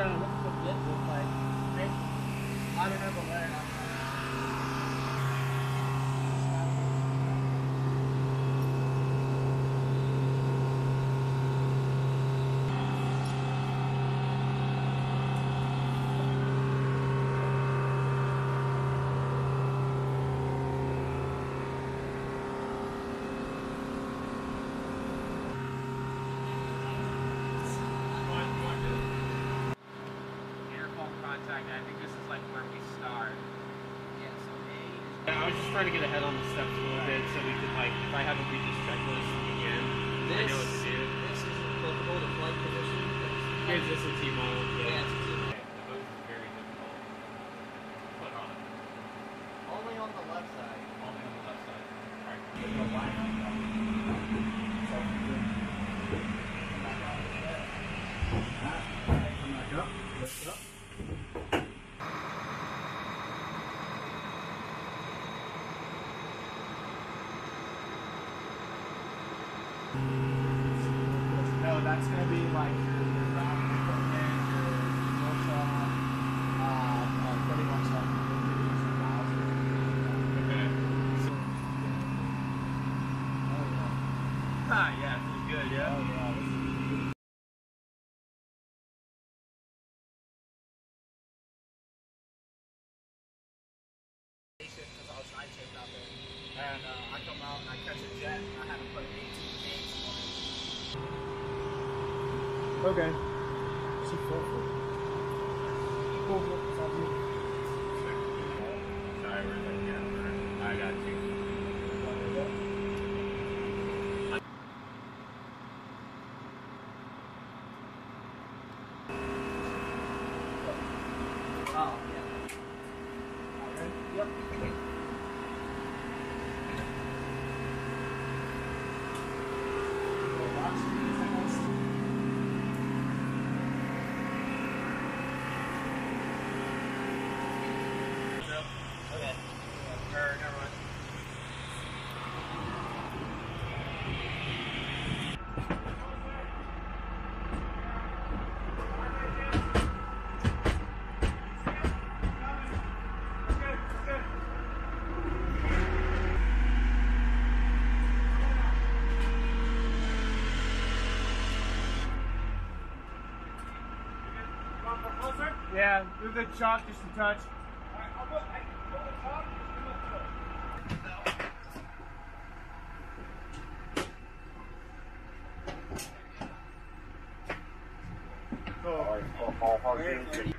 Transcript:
what's the bit look like? I don't know, but where I think this is like where we start. Yeah, so A. I was just trying to get ahead on the steps a little bit so we could, like, if I have to read this checklist again, I know what to do. This is applicable to flight position. Is this a T-model? Yeah, it's a T-model. The boat is very difficult to put on. Only on the left side. Only on the left side. Alright. There's no line on that. So, come back up. Lift it up. No, that's going to be like your ground equipment, your workshop, pretty much like Okay. Ah, yeah, feels good, yeah. Oh, yeah. Because I was night shift out there, and I come out and I catch a jet, and I had to put 18 gates on it. Okay. See, 4 foot. 4 foot. Sounds good. Sorry, we're like, yeah, I got you. Oh, yeah. All right. Yep. Okay. Never mind. Yeah, move the chalk just a touch. Oh,